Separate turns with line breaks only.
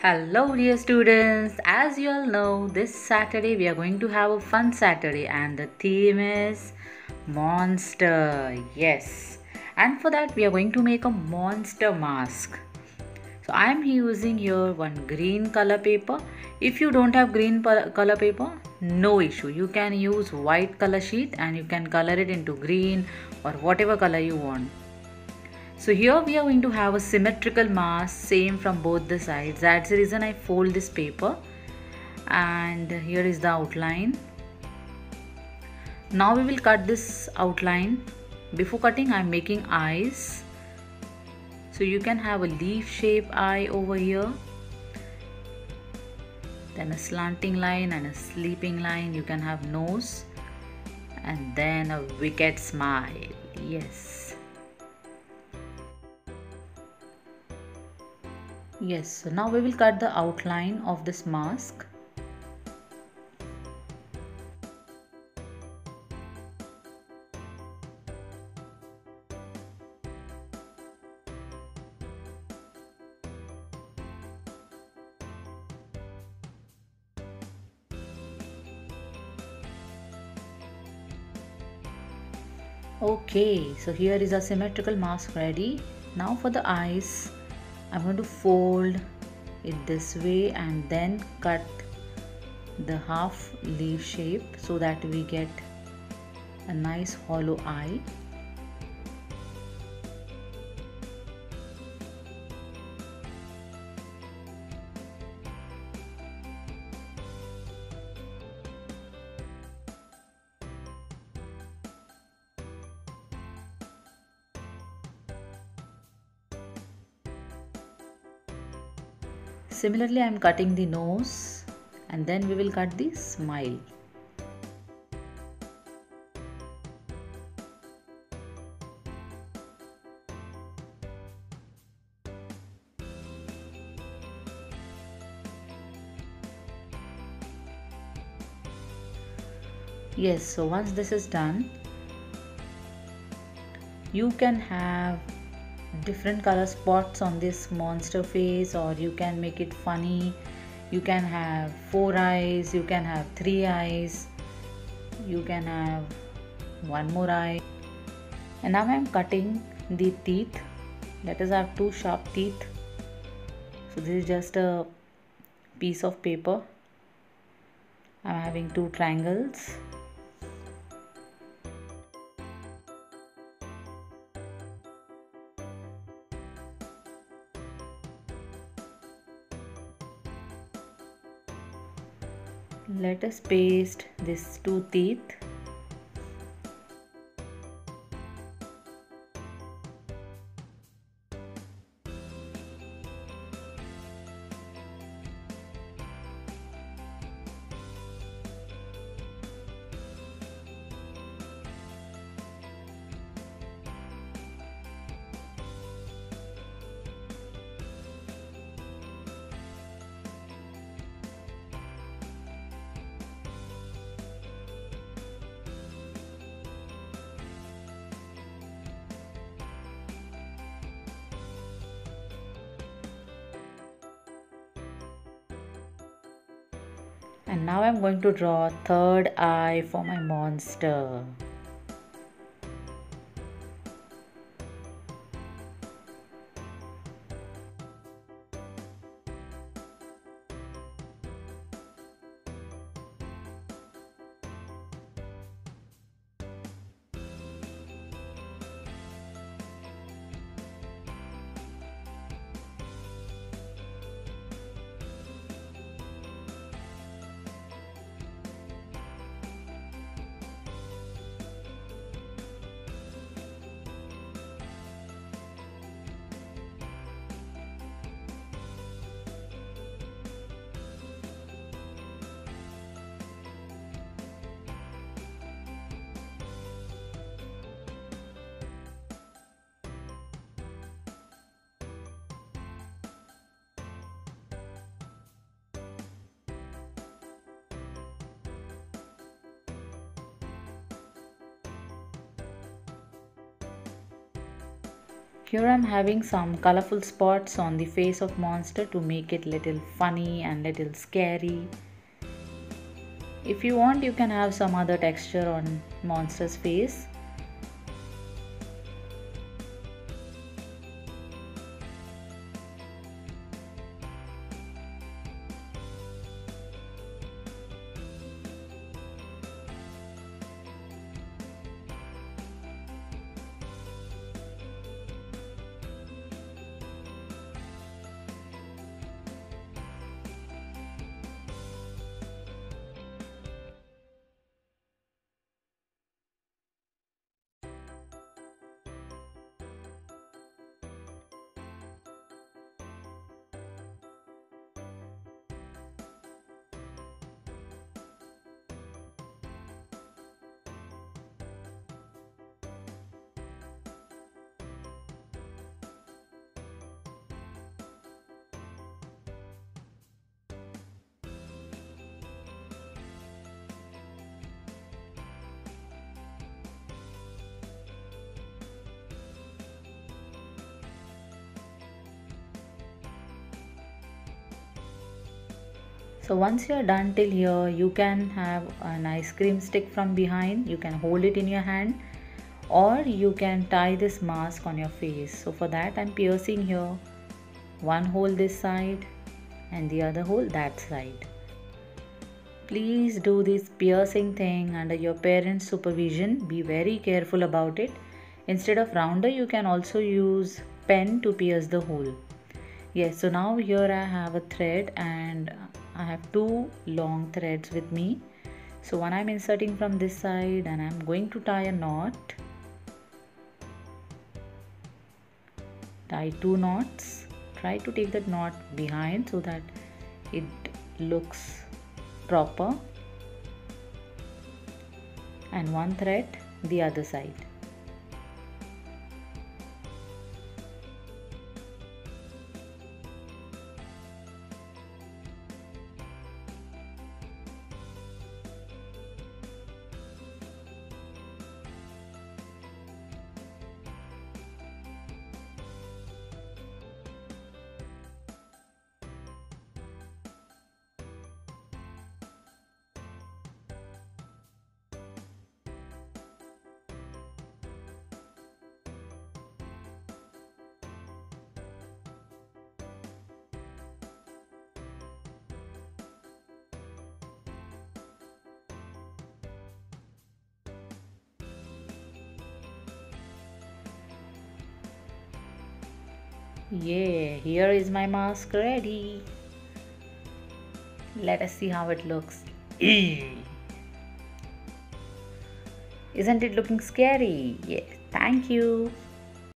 Hello, dear students. As you all know, this Saturday we are going to have a fun Saturday, and the theme is monster. Yes, and for that, we are going to make a monster mask. So, I am using here one green color paper. If you don't have green color paper, no issue. You can use white color sheet and you can color it into green or whatever color you want. So here we are going to have a symmetrical mask, same from both the sides. That's the reason I fold this paper, and here is the outline. Now we will cut this outline. Before cutting, I am making eyes. So you can have a leaf shape eye over here, then a slanting line and a sleeping line. You can have nose, and then a wicked smile. Yes. Yes, so now we will cut the outline of this mask. Okay, so here is a symmetrical mask ready. Now for the eyes, I'm going to fold it this way and then cut the half leaf shape so that we get a nice hollow eye. Similarly, I am cutting the nose and then we will cut the smile. Yes, so once this is done, you can have different color spots on this monster face, or you can make it funny. You can have 4 eyes, you can have 3 eyes, you can have one more eye. And now I am cutting the teeth. Let us have 2 sharp teeth. So this is just a piece of paper. I am having 2 triangles. Let us paste these 2 teeth. And now I'm going to draw a third eye for my monster. Here I'm having some colorful spots on the face of monster to make it little funny and little scary. If you want, you can have some other texture on monster's face. So once you're done till here, you can have an ice cream stick from behind. You can hold it in your hand, or you can tie this mask on your face. So for that, I'm piercing here one hole this side and the other hole that side. Please do this piercing thing under your parents' supervision. Be very careful about it. Instead of rounder, you can also use pen to pierce the hole. Yes, so now here I have a thread and I have two long threads with me. So one I'm inserting from this side and I'm going to tie a knot. Tie two knots. Try to take that knot behind so that it looks proper. And one thread the other side. Yeah, here is my mask ready. Let us see how it looks. Eee. Isn't it looking scary? Yeah, thank you.